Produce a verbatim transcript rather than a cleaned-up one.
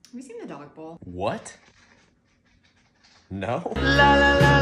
Have you seen the dog bowl? What? No? La la la